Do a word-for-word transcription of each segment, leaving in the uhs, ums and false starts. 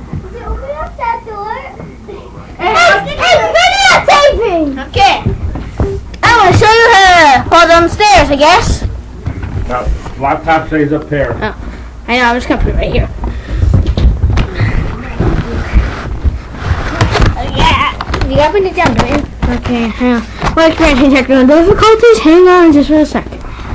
Open up that door. Hey, hey, videotaping! Okay. I'm gonna show you how to hold on the stairs, I guess. No, laptop stays up there. Oh, I know, I'm just gonna put it right here. Oh, yeah. You gotta put it down, don't you? Okay, hang on. We're experiencing technical difficulties. Hang on just for a second.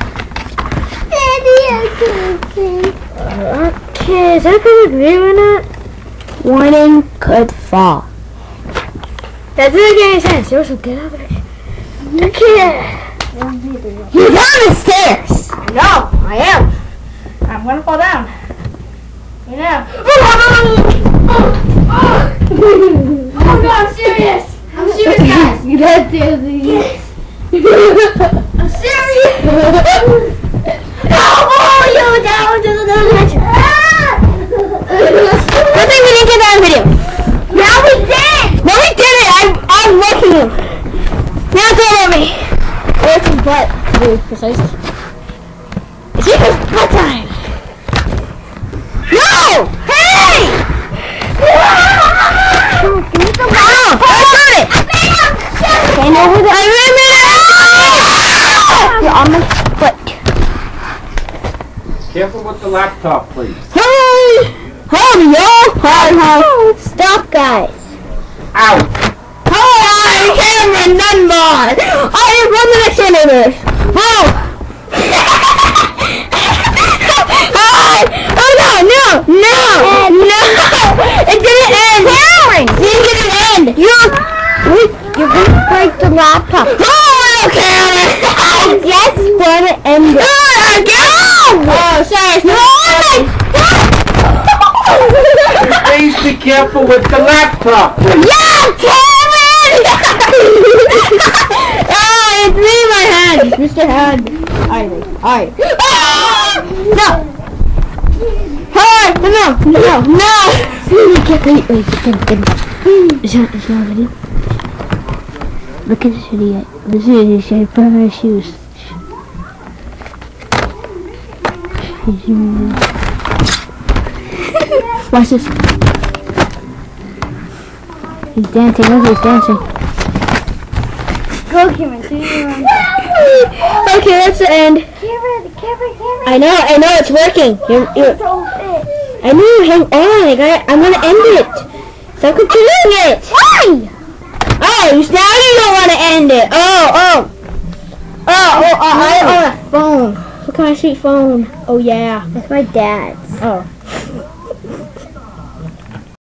Okay, is that gonna agree or not? Warning, could fall. That doesn't make any sense. Joseph, get out of there. Okay. You're down the stairs. No, I am. I'm gonna fall down. You know. Oh no, I'm serious. I'm serious, guys. You got this. I'm serious. Oh, you down to the down. Good thing we didn't get that video. Now we did. No, we didn't. I'm, I'm looking. Now it's all over me. Where's his butt, to be precise? It's his butt time. No! Hey! Give me the ball. Oh, I got it. Okay, no, who the... I ran it. You're on my foot. Careful with the laptop, please. Hey! Hold me, yo! Hold, hold. Stop, guys. Ow! Hold on, you can't run none more. I am run the next elevator. Whoa! Oh, oh no, no, no, no! It didn't end. It didn't end. You're, you're gonna break the laptop. Oh, Karen! I just want to end it. Oh, oh sorry. No, Please be careful with the laptop, please. yeah, Karen! Oh, it's me in my hand. It's Mister Hand. Alright, alright. No! Alright, no, no, no! Wait, wait, wait, wait. Is that, is that a video? Look at this video. This video should put on her shoes. Watch this. He's dancing. Look, he's dancing. Go, Cameron. Okay, that's the end. Cameron, Cameron, Cameron. I know, I know, it's working. You're, you're, I knew. Hang on, I got it. I'm gonna end it. Stop continuing it. Why? Oh, now you don't want to end it. Oh, oh. Oh, oh, oh, I own a phone. Look at my sweet phone. Oh, yeah. That's my dad's. Oh.